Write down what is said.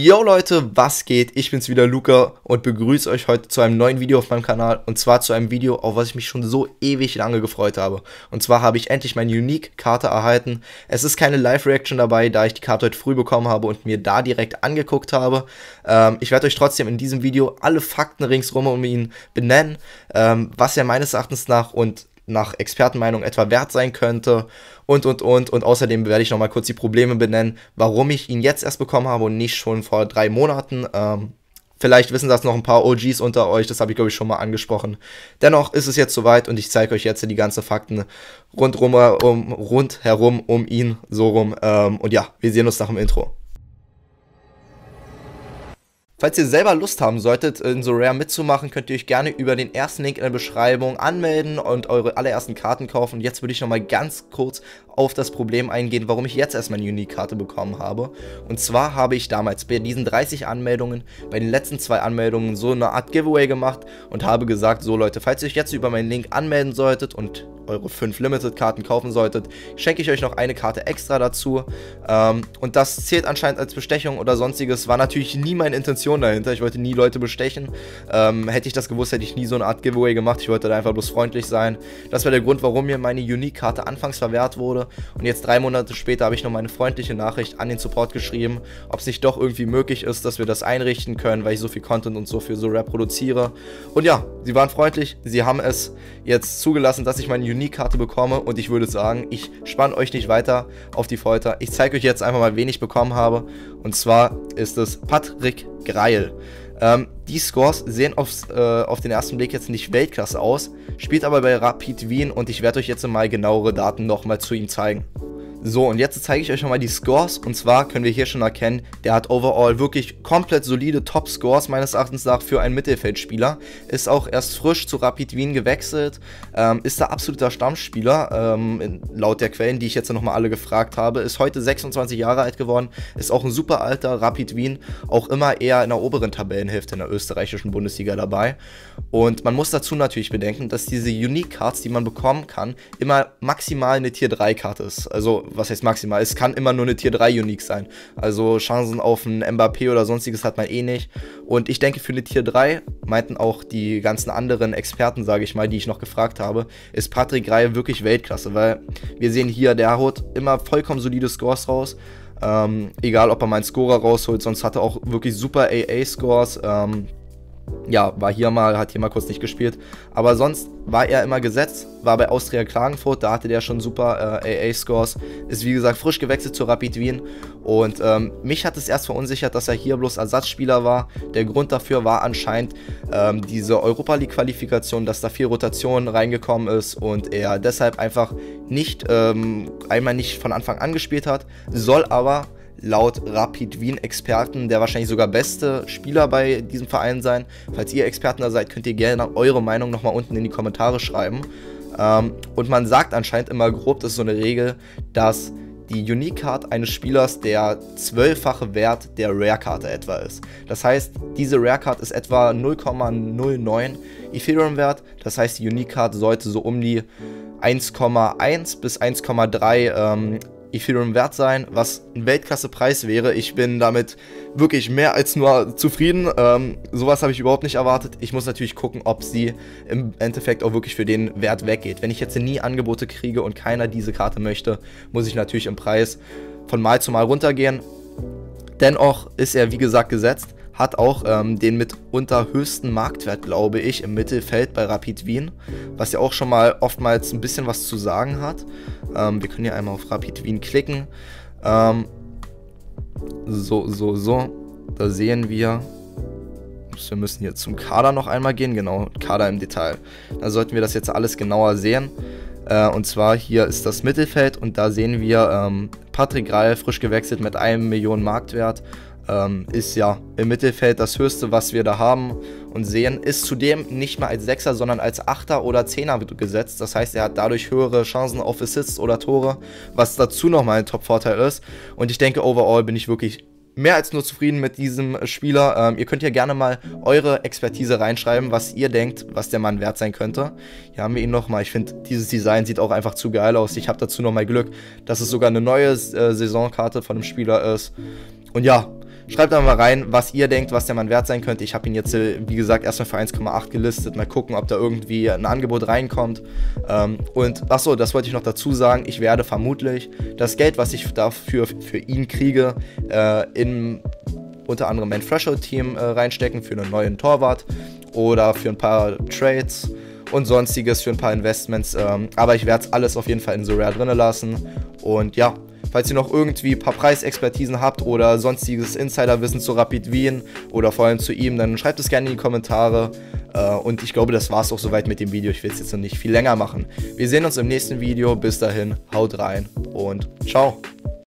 Yo Leute, was geht? Ich bin's wieder, Luca, und begrüße euch heute zu einem neuen Video auf meinem Kanal. Und zwar zu einem Video, auf was ich mich schon so ewig lange gefreut habe. Und zwar habe ich endlich meine Unique-Karte erhalten. Es ist keine Live-Reaction dabei, da ich die Karte heute früh bekommen habe und mir da direkt angeguckt habe. Ich werde euch trotzdem in diesem Video alle Fakten ringsrum um ihn benennen, was er meines Erachtens nach Expertenmeinung etwa wert sein könnte und außerdem werde ich nochmal kurz die Probleme benennen, warum ich ihn jetzt erst bekommen habe und nicht schon vor 3 Monaten. Vielleicht wissen das noch ein paar OGs unter euch, das habe ich glaube ich schon mal angesprochen. Dennoch ist es jetzt soweit und ich zeige euch jetzt die ganzen Fakten rundherum um ihn, so rum. Und ja, wir sehen uns nach dem Intro. Falls ihr selber Lust haben solltet, in so Rare mitzumachen, könnt ihr euch gerne über den ersten Link in der Beschreibung anmelden und eure allerersten Karten kaufen. Und jetzt würde ich nochmal ganz kurz auf das Problem eingehen, warum ich jetzt erst meine Unique-Karte bekommen habe. Und zwar habe ich damals bei diesen 30 Anmeldungen, bei den letzten 2 Anmeldungen so eine Art Giveaway gemacht und habe gesagt, so Leute, falls ihr euch jetzt über meinen Link anmelden solltet und eure 5 Limited-Karten kaufen solltet, schenke ich euch noch eine Karte extra dazu. Und das zählt anscheinend als Bestechung oder sonstiges. War natürlich nie meine Intention dahinter. Ich wollte nie Leute bestechen. Hätte ich das gewusst, hätte ich nie so eine Art Giveaway gemacht. Ich wollte da einfach bloß freundlich sein. Das war der Grund, warum mir meine Unique-Karte anfangs verwehrt wurde. Und jetzt 3 Monate später habe ich noch meine freundliche Nachricht an den Support geschrieben, ob es nicht doch irgendwie möglich ist, dass wir das einrichten können, weil ich so viel Content und so für so Rap produziere. Und ja, sie waren freundlich. Sie haben es jetzt zugelassen, dass ich meine Unique-Karte bekomme. Und ich würde sagen, ich spanne euch nicht weiter auf die Folter. Ich zeige euch jetzt einfach mal, wen ich bekommen habe. Und zwar ist es Patrick Greil. Die Scores sehen auf den ersten Blick jetzt nicht Weltklasse aus, spielt aber bei Rapid Wien und ich werde euch jetzt mal genauere Daten nochmal zu ihm zeigen. So, und jetzt zeige ich euch nochmal die Scores, und zwar können wir hier schon erkennen, der hat overall wirklich komplett solide Top-Scores meines Erachtens nach für einen Mittelfeldspieler, ist auch erst frisch zu Rapid Wien gewechselt, ist da absoluter Stammspieler, laut der Quellen, die ich jetzt nochmal alle gefragt habe, ist heute 26 Jahre alt geworden, ist auch ein super alter Rapid Wien, auch immer eher in der oberen Tabellenhälfte in der österreichischen Bundesliga dabei. Und man muss dazu natürlich bedenken, dass diese Unique-Cards, die man bekommen kann, immer maximal eine Tier-3-Karte ist, also was heißt maximal? Es kann immer nur eine Tier 3 Unique sein. Also Chancen auf einen Mbappé oder sonstiges hat man eh nicht. Und ich denke, für eine Tier 3, meinten auch die ganzen anderen Experten, sage ich mal, die ich noch gefragt habe, ist Patrick Greil wirklich Weltklasse. Weil wir sehen hier, der haut immer vollkommen solide Scores raus. Egal, ob er mal einen Scorer rausholt, sonst hat er auch wirklich super AA-Scores. Ja, hat hier mal kurz nicht gespielt, aber sonst war er immer gesetzt, war bei Austria Klagenfurt, da hatte der schon super AA-Scores, ist wie gesagt frisch gewechselt zu Rapid Wien und mich hat es erst verunsichert, dass er hier bloß Ersatzspieler war. Der Grund dafür war anscheinend diese Europa League Qualifikation, dass da 4 Rotationen reingekommen ist und er deshalb einfach nicht einmal nicht von Anfang an gespielt hat, soll aber laut Rapid Wien Experten der wahrscheinlich sogar beste Spieler bei diesem Verein sein. Falls ihr Experten da seid, könnt ihr gerne eure Meinung nochmal unten in die Kommentare schreiben. Und man sagt anscheinend immer grob, das ist so eine Regel, dass die Unique-Card eines Spielers der 12-fache Wert der Rare-Karte etwa ist. Das heißt, diese Rare-Card ist etwa 0,09 Ethereum-Wert. Das heißt, die Unique-Card sollte so um die 1,1 bis 1,3 Ethereum wert sein, was ein Weltklasse-Preis wäre. Ich bin damit wirklich mehr als nur zufrieden. Sowas habe ich überhaupt nicht erwartet. Ich muss natürlich gucken, ob sie im Endeffekt auch wirklich für den Wert weggeht. Wenn ich jetzt nie Angebote kriege und keiner diese Karte möchte, muss ich natürlich im Preis von Mal zu Mal runtergehen. Dennoch ist er, wie gesagt, gesetzt. Hat auch den mitunter höchsten Marktwert, glaube ich, im Mittelfeld bei Rapid Wien, was ja auch schon mal oftmals ein bisschen was zu sagen hat. Wir können hier einmal auf Rapid Wien klicken. Da sehen wir müssen hier zum Kader noch einmal gehen, genau, Kader im Detail. Da sollten wir das jetzt alles genauer sehen. Und zwar hier ist das Mittelfeld und da sehen wir Patrick Greil, frisch gewechselt mit 1 Million Marktwert. Ist ja im Mittelfeld das höchste, was wir da haben und sehen, ist zudem nicht mal als 6er, sondern als 8er oder 10er gesetzt. Das heißt, er hat dadurch höhere Chancen auf Assists oder Tore, was dazu nochmal ein Top-Vorteil ist. Und ich denke, overall bin ich wirklich mehr als nur zufrieden mit diesem Spieler. Ihr könnt ja gerne mal eure Expertise reinschreiben, was ihr denkt, was der Mann wert sein könnte. Hier haben wir ihn nochmal. Ich finde, dieses Design sieht auch einfach zu geil aus. Ich habe dazu nochmal Glück, dass es sogar eine neue Saisonkarte von dem Spieler ist. Und ja, Schreibt da mal rein, was ihr denkt, was der Mann wert sein könnte. Ich habe ihn jetzt, wie gesagt, erstmal für 1,8 gelistet. Mal gucken, ob da irgendwie ein Angebot reinkommt. Und achso, das wollte ich noch dazu sagen. Ich werde vermutlich das Geld, was ich dafür für ihn kriege, in unter anderem mein Threshold-Team reinstecken für einen neuen Torwart oder für ein paar Trades und sonstiges, für ein paar Investments. Aber ich werde es alles auf jeden Fall in Sorare drin lassen. Und ja, falls ihr noch irgendwie ein paar Preisexpertisen habt oder sonstiges Insiderwissen zu Rapid Wien oder vor allem zu ihm, dann schreibt es gerne in die Kommentare. Und ich glaube, das war es auch soweit mit dem Video. Ich will es jetzt noch nicht viel länger machen. Wir sehen uns im nächsten Video. Bis dahin, haut rein und ciao.